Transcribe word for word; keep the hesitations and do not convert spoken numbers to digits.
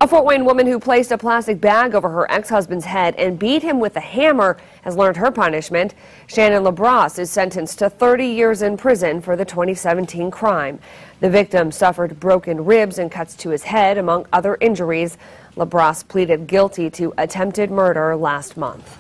A Fort Wayne woman who placed a plastic bag over her ex-husband's head and beat him with a hammer has learned her punishment. Shannon LaBrosse is sentenced to thirty years in prison for the twenty seventeen crime. The victim suffered broken ribs and cuts to his head, among other injuries. LaBrosse pleaded guilty to attempted murder last month.